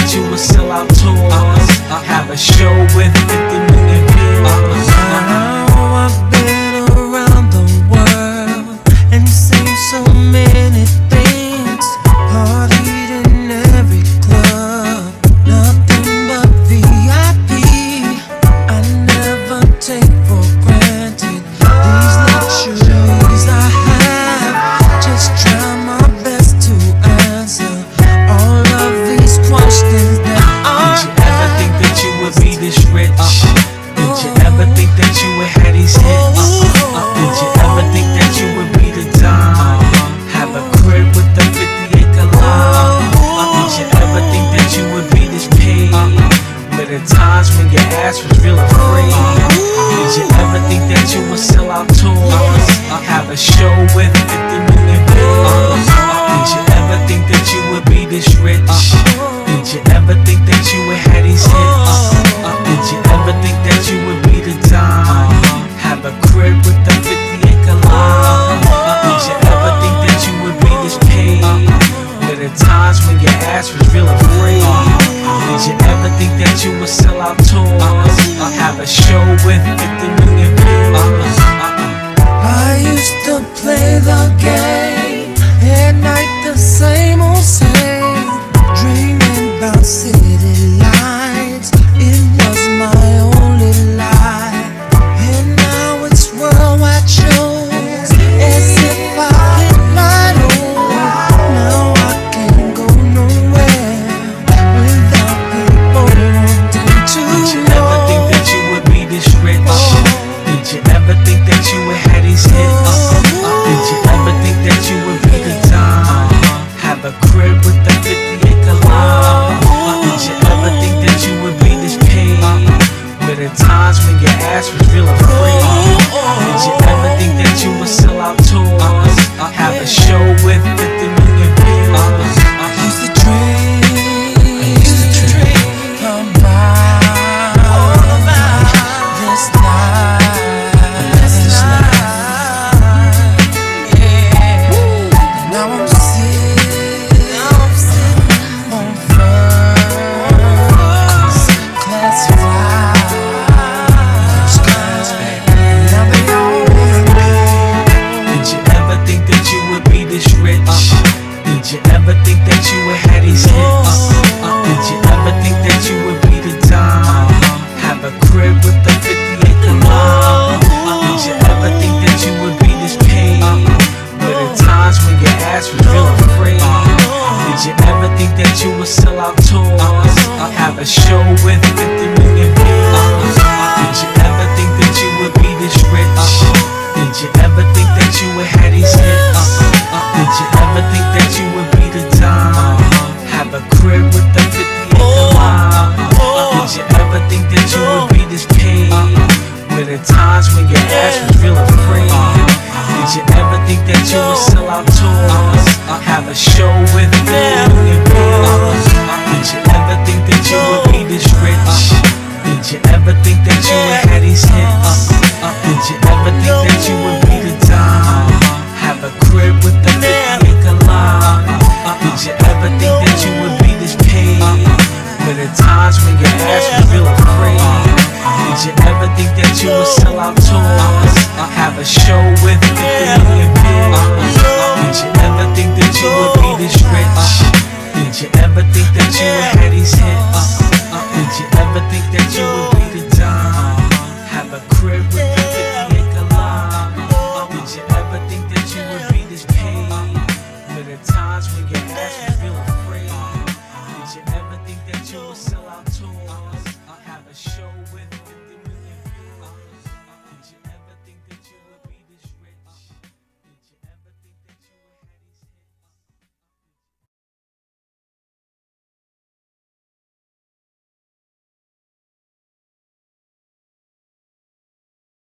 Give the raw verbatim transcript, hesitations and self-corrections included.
that you would sell out tours, have a show with fifty million views? Now I've been around the world and seen so many things, partied in every club, nothing but V I P. I never take for granted these luxuries I have. Just try my best to answer all of these questions that are Did you ever think that you would be this rich? Did you ever think that you would have these hits? Did you ever think that you would be the dime? Have a crib with a fifty acre lawn? Did you ever think that you would be this paid? But at times when your ass was real afraid. Did you ever think that you would sell out tours, have a show with fifty million views? Did you ever think that you would be this rich? Did you ever think that you would have these hits? Did you ever think that you would be the dime? Have a crib with a fifty acre lawn? Did you ever think that you would be this paid? But at times when your ass was real afraid. Did you ever think that you would sell out tours, have a show with fifty million views? I used to play the game, at night the same old same, dreaming about city lights. It was my only life, and now it's worldwide shows, as if I hit my own. Now I can't go nowhere without people wanting to Did you know. ever think that you would be this rich? Did you ever think that you would have these hits? Did you ever think that you would be the dime? Have a crib with a fifty acre lawn? Did you ever think that you would be this paid? But at times when your ass was real afraid. Did you ever think that you would sell out tours, have a show with fifty million views? I used to dream, I used to dream about this life, this life, yeah. Now I'm sitting on first class flights, now they all wanna know. Did you ever think that you would be this rich? Did you ever think that you would have these hits? Did you ever think that you would be the dime? Have a crib with a fifty acre lawn? Did you ever think that you would be this paid? But at times when your ass was real afraid. Did you ever think that you would sell out tours, have a show with fifty million views? Did you ever think that you would be this rich? Did you ever think that you would have these hits? Did you ever think that you would be the dime? Have a crib with a fifty acre lawn? Did you ever think that you would be this paid? But at times when your ass was real afraid. Did you ever think that you would sell out tours, have a show with fifty million views? Did you ever think that you would be this rich? Did you ever think that you would have these hits? Did you ever think that you would be the dime? Have a crib with a fifty acre lawn? Did you ever think that you would be this paid? But at times when your ass was real afraid. Did you ever think that you would sell out tours, have a show with fifty million views? Did you ever think that you would be this rich? Did you ever think that you would have these hits? Did you ever think that you would be the dime? Have a crib with a fifty acre lawn? Did you ever think that you would be this paid? But at times when your ass was real